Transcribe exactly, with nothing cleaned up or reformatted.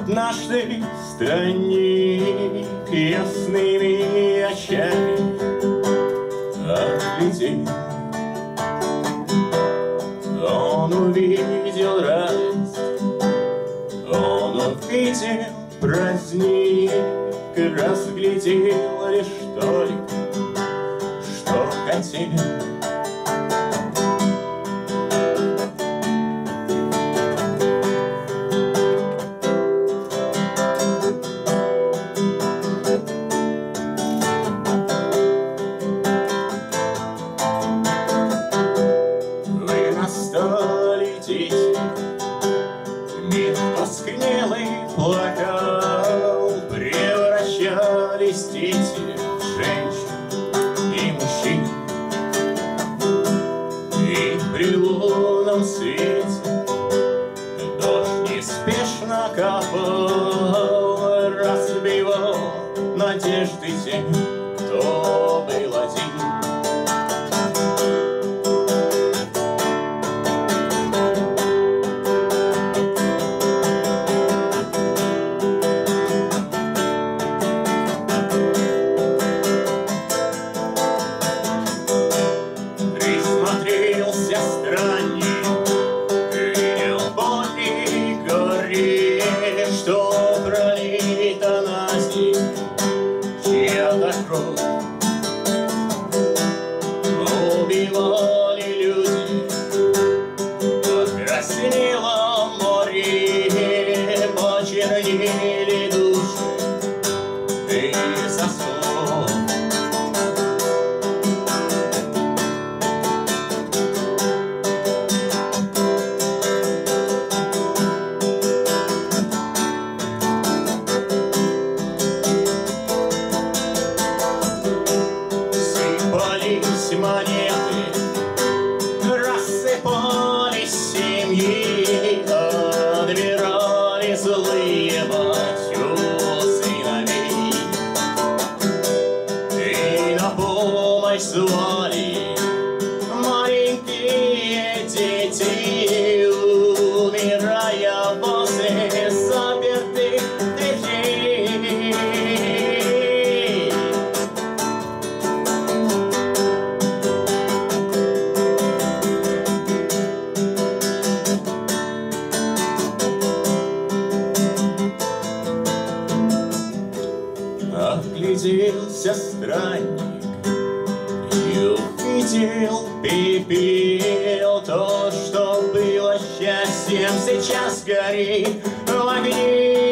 Однажды странник ясными очами оглядел. Он увидел радость, он увидел праздник, разглядел лишь только, что хотел. Мир тускнелый плакал, превращались дети в женщин и мужчин. И при лунном свете дождь неспешно капал, разбивал надежды тех, кто был один. Присмотрелся странник, видел боль и горе, что пролито на земле чья-то кровь. Убивали люди, покраснело море, почернели души и сосуд. Монеты, рассыпались семьи, отбирали злые батю сыновей. И на помощь звали маленькие дети, умирая после запертых дверей. Огляделся странник и увидел пепел. То, что было счастьем, сейчас горит в огне.